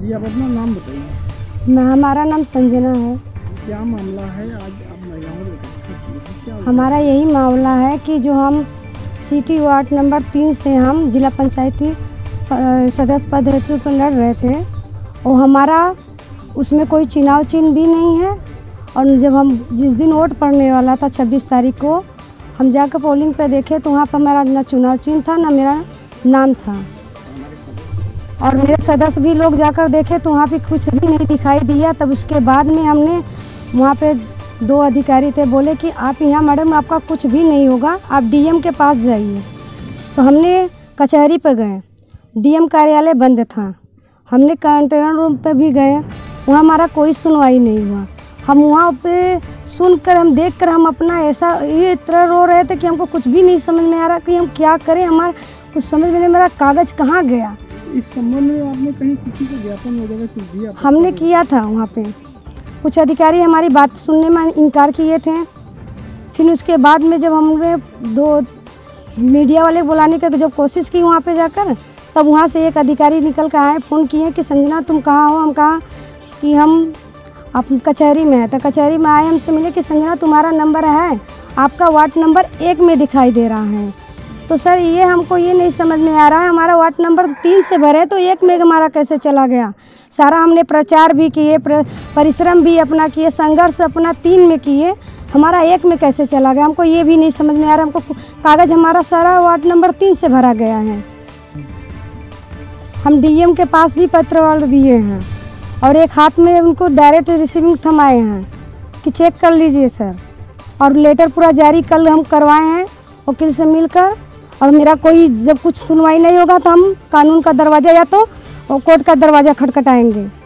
जी आप अपना नाम बताइए। हमारा नाम संजना है। क्या मामला है आज आप महिलाओं को? हमारा यही मामला है कि जो हम सिटी वार्ड नंबर 3 से हम जिला पंचायती सदस्य पद हेतु पर लड़ रहे थे और हमारा उसमें कोई चुनाव चिन्ह भी नहीं है। और जब हम जिस दिन वोट पड़ने वाला था 26 तारीख को हम जाकर पोलिंग पे देखे तो वहाँ पर मेरा ना चुनाव चिन्ह था ना मेरा नाम था। और मेरे सदस्य भी लोग जाकर देखे तो वहाँ पे कुछ भी नहीं दिखाई दिया। तब उसके बाद में हमने वहाँ पे 2 अधिकारी थे, बोले कि आप यहाँ मैडम आपका कुछ भी नहीं होगा, आप डीएम के पास जाइए। तो हमने कचहरी पर गए, डीएम कार्यालय बंद था। हमने कंट्रोल रूम पे भी गए, वहाँ हमारा कोई सुनवाई नहीं हुआ। हम वहाँ पे सुनकर हम देखकर हम अपना ऐसा ये इतना रो रहे थे कि हमको कुछ भी नहीं समझ में आ रहा कि हम क्या करें। हमारा कुछ समझ में नहीं, मेरा कागज़ कहाँ गया। इस संबंध में आपने कहीं किसी को ज्ञापन वगैरह कुछ दिया? हमने किया था, वहाँ पे कुछ अधिकारी हमारी बात सुनने में इनकार किए थे। फिर उसके बाद में जब हमने 2 मीडिया वाले बुलाने की जब कोशिश की वहाँ पे जाकर, तब वहाँ से एक अधिकारी निकल कर आए, फ़ोन किए कि संजना तुम कहाँ हो। हम कहा कि हम आप कचहरी में है। तो कचहरी में आए, हमसे मिले कि संजना तुम्हारा नंबर है, आपका वार्ड नंबर 1 में दिखाई दे रहा है। तो सर ये हमको ये नहीं समझ में आ रहा है, हमारा वार्ड नंबर 3 से भरे तो 1 में हमारा कैसे चला गया। सारा हमने प्रचार भी किए, परिश्रम भी अपना किए, संघर्ष अपना 3 में किए, हमारा 1 में कैसे चला गया हमको ये भी नहीं समझ में आ रहा। हमको कागज़ हमारा सारा वार्ड नंबर 3 से भरा गया है। हम डीएम के पास भी पत्र वाले दिए हैं और एक हाथ में उनको डायरेक्ट रिसीविंग थमाए हैं कि चेक कर लीजिए सर। और लेटर पूरा जारी कल हम करवाए हैं वकील से मिलकर। और मेरा कोई जब कुछ सुनवाई नहीं होगा तो हम कानून का दरवाज़ा या तो कोर्ट का दरवाज़ा खटखटाएंगे।